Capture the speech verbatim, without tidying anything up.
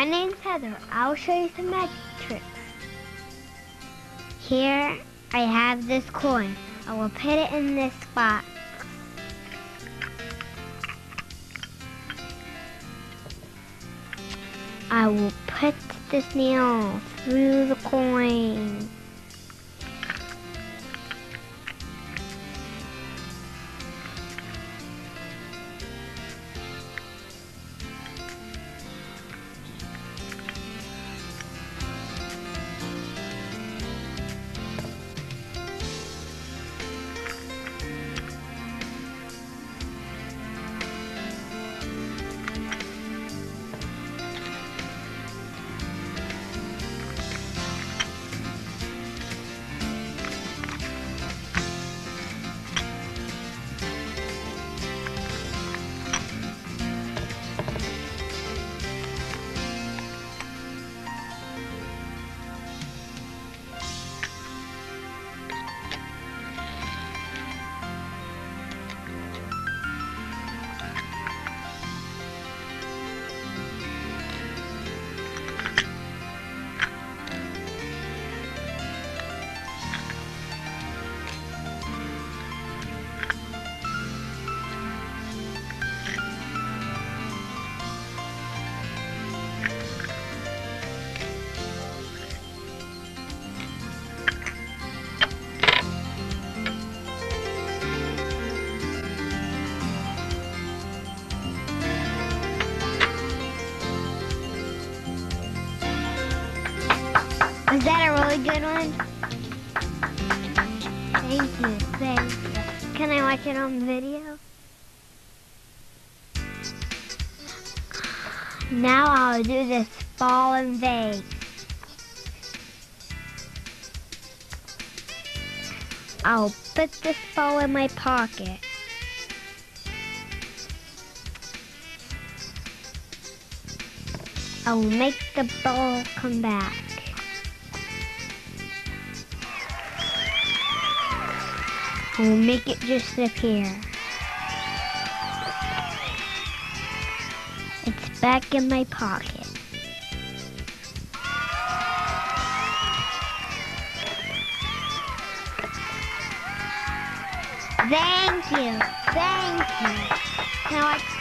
name's Heather. I'll show you some magic tricks. Here I have this coin. I will put it in this spot. I will put this nail through the coin. Was that a really good one? Thank you, thank you. Can I watch it on video? Now I'll do this ball and vase. I'll put this ball in my pocket. I'll make the ball come back. I'll make it just appear. It's back in my pocket. Thank you, thank you. Now I